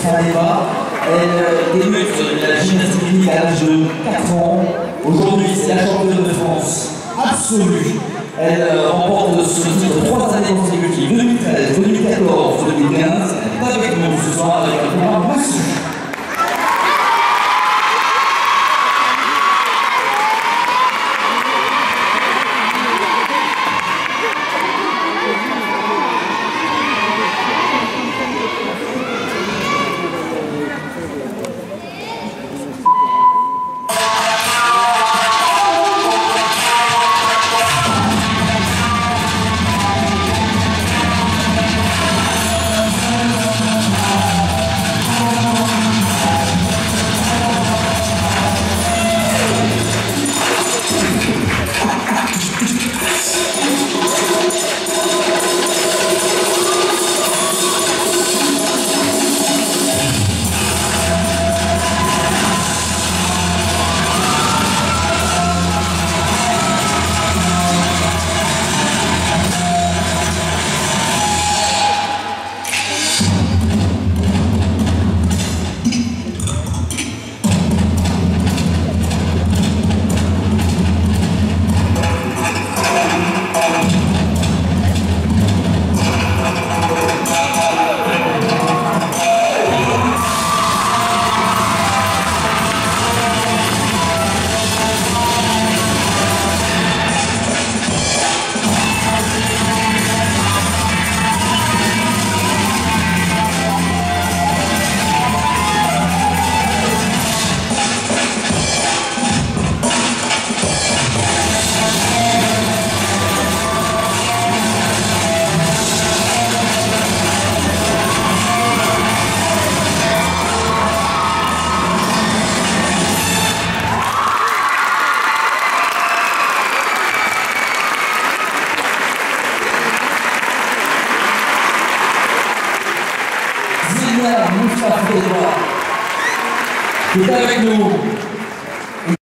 Saleva. Elle débute la gymnastique clinique à l'âge de 4 ans. Aujourd'hui, c'est la championne de France absolue. Elle remporte ce titre 3 années consécutives, 2013, 2014, 2015. Elle est avec nous ce soir avec un programme massif. Moustapha qui est avec nous.